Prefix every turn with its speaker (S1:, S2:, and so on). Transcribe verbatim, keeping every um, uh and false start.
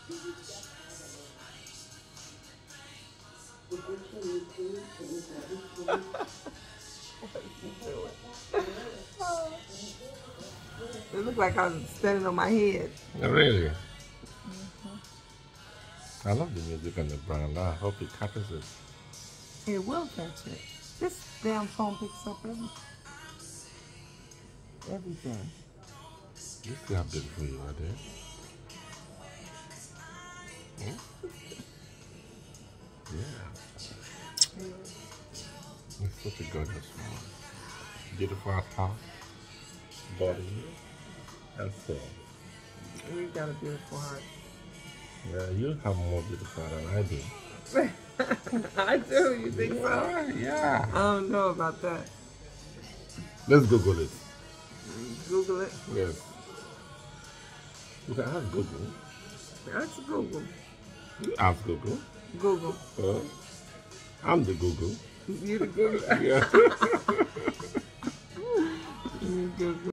S1: It looked like I was standing on my head.
S2: Really? Mm-hmm. I love the music on the brand. I hope it catches it.
S1: It will catch it. This damn phone picks up everything. Everything.
S2: You see how beautiful you are there? Hmm? Yeah. It's such a gorgeous phone. Beautiful house, body, and soul.
S1: You got a beautiful heart.
S2: Yeah, you have more beautiful heart than I do.
S1: I do, you think
S2: yeah,
S1: so?
S2: Yeah.
S1: I don't know about that.
S2: Let's Google it.
S1: Google it?
S2: Yes. You can ask Google.
S1: Ask Google.
S2: You ask Google.
S1: Google.
S2: Uh, I'm the Google.
S1: You the Google?
S2: Yeah.
S1: You Google.